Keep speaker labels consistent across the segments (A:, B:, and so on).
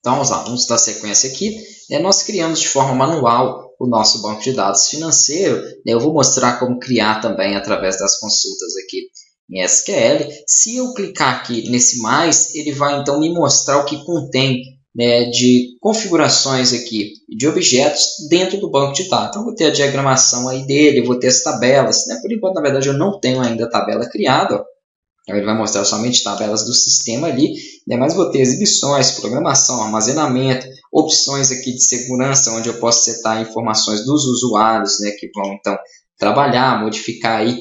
A: Então, vamos dar sequência aqui. Nós criamos de forma manual o nosso banco de dados financeiro. Eu vou mostrar como criar também através das consultas aqui em SQL. Se eu clicar aqui nesse mais, ele vai então me mostrar o que contém de configurações aqui de objetos dentro do banco de dados. Então, vou ter a diagramação aí dele, vou ter as tabelas. Por enquanto, na verdade, eu não tenho ainda a tabela criada. Então, ele vai mostrar somente tabelas do sistema ali, mas vou ter exibições, programação, armazenamento, opções aqui de segurança, onde eu posso setar informações dos usuários, que vão então trabalhar, modificar aí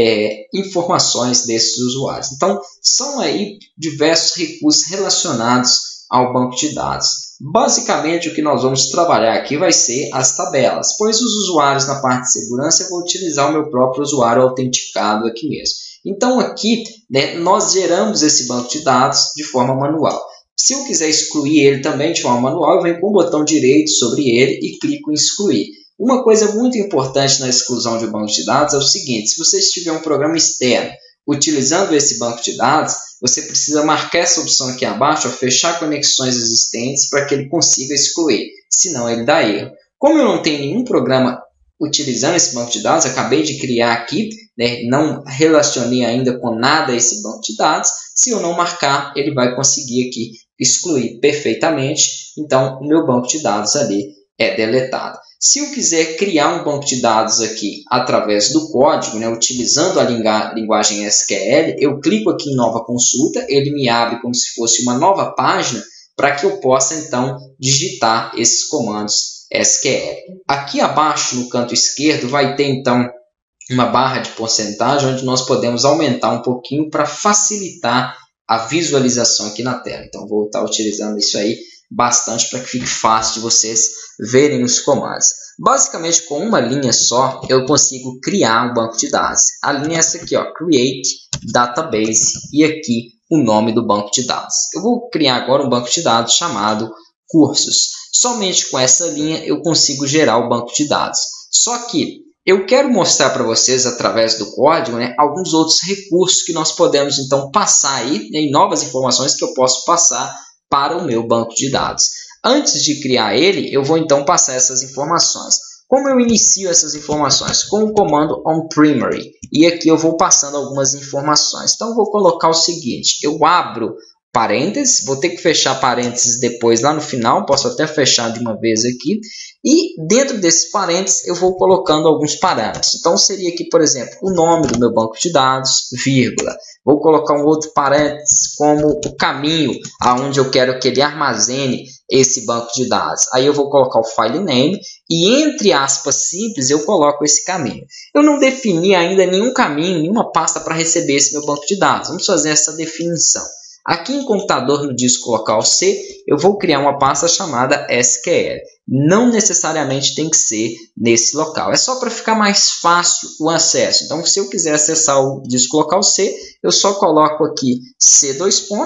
A: informações desses usuários. Então, são aí diversos recursos relacionados ao banco de dados. Basicamente, o que nós vamos trabalhar aqui vai ser as tabelas, pois os usuários na parte de segurança eu vou utilizar o meu próprio usuário autenticado aqui mesmo. Então, aqui nós geramos esse banco de dados de forma manual. Se eu quiser excluir ele também de forma manual, eu venho com o botão direito sobre ele e clico em excluir. Uma coisa muito importante na exclusão de um banco de dados é o seguinte: se você tiver um programa externo utilizando esse banco de dados, você precisa marcar essa opção aqui abaixo, fechar conexões existentes para que ele consiga excluir, senão ele dá erro. Como eu não tenho nenhum programa utilizando esse banco de dados, acabei de criar aqui, não relacionei ainda com nada esse banco de dados, se eu não marcar, ele vai conseguir aqui excluir perfeitamente, então o meu banco de dados ali é deletado. Se eu quiser criar um banco de dados aqui através do código, utilizando a linguagem SQL, eu clico aqui em nova consulta, ele me abre como se fosse uma nova página para que eu possa então digitar esses comandos SQL. Aqui abaixo no canto esquerdo vai ter então uma barra de porcentagem onde nós podemos aumentar um pouquinho para facilitar a visualização aqui na tela. Então vou estar utilizando isso aí bastante para que fique fácil de vocês verem os comandos. Basicamente, com uma linha só, eu consigo criar um banco de dados. A linha é essa aqui, Create Database, e aqui o nome do banco de dados. Eu vou criar agora um banco de dados chamado Cursos. Somente com essa linha eu consigo gerar o banco de dados. Só que eu quero mostrar para vocês, através do código, alguns outros recursos que nós podemos então passar aí, em novas informações que eu posso passar para o meu banco de dados. Antes de criar ele, eu vou então passar essas informações. Como eu inicio essas informações? Com o comando onPrimary. E aqui eu vou passando algumas informações. Então, eu vou colocar o seguinte: eu abro parênteses, vou ter que fechar parênteses depois lá no final, posso até fechar de uma vez aqui. E dentro desses parênteses eu vou colocando alguns parâmetros. Então seria aqui, por exemplo, o nome do meu banco de dados, vírgula. Vou colocar um outro parênteses como o caminho aonde eu quero que ele armazene esse banco de dados. Aí eu vou colocar o file name e entre aspas simples eu coloco esse caminho. Eu não defini ainda nenhum caminho, nenhuma pasta para receber esse meu banco de dados. Vamos fazer essa definição. Aqui em computador, no disco local C, eu vou criar uma pasta chamada SQL. Não necessariamente tem que ser nesse local. É só para ficar mais fácil o acesso. Então, se eu quiser acessar o disco local C, eu só coloco aqui C :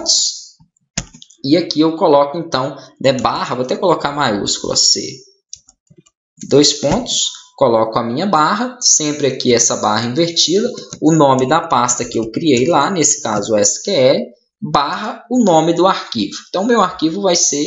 A: e aqui eu coloco então barra, vou até colocar maiúscula C : coloco a minha barra, sempre aqui essa barra invertida, o nome da pasta que eu criei lá, nesse caso SQL, barra o nome do arquivo. Então, meu arquivo vai ser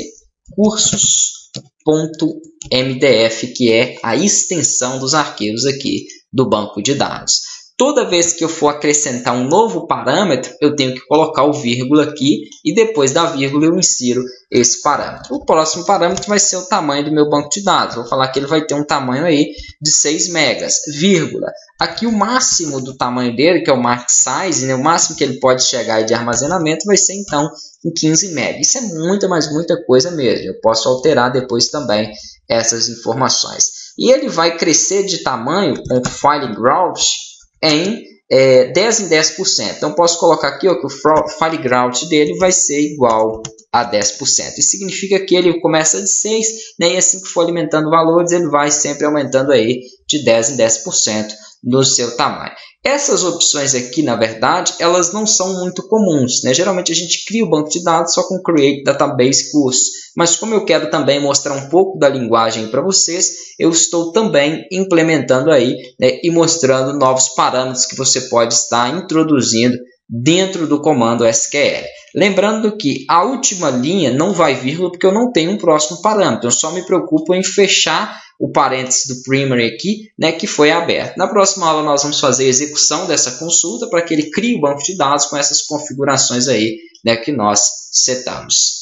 A: cursos.mdf, que é a extensão dos arquivos aqui do banco de dados. Toda vez que eu for acrescentar um novo parâmetro, eu tenho que colocar o vírgula aqui e depois da vírgula eu insiro esse parâmetro. O próximo parâmetro vai ser o tamanho do meu banco de dados. Vou falar que ele vai ter um tamanho aí de 6 megas, vírgula. Aqui o máximo do tamanho dele, que é o max size, o máximo que ele pode chegar aí de armazenamento vai ser então em 15 megas. Isso é muita, mas muita coisa mesmo. Eu posso alterar depois também essas informações. E ele vai crescer de tamanho com o file growth em 10 em 10%. Então, posso colocar aqui que o file growth dele vai ser igual a 10%. Isso significa que ele começa de 6, e assim que for alimentando valores, ele vai sempre aumentando aí de 10 em 10% no seu tamanho. Essas opções aqui, na verdade, elas não são muito comuns, Geralmente a gente cria o banco de dados só com Create Database Cursos. Mas como eu quero também mostrar um pouco da linguagem para vocês, eu estou também implementando aí e mostrando novos parâmetros que você pode estar introduzindo dentro do comando SQL. Lembrando que a última linha não vai vírgula porque eu não tenho um próximo parâmetro. Eu só me preocupo em fechar o parênteses do primary aqui, né, que foi aberto. Na próxima aula nós vamos fazer a execução dessa consulta para que ele crie o banco de dados com essas configurações aí, né, que nós setamos.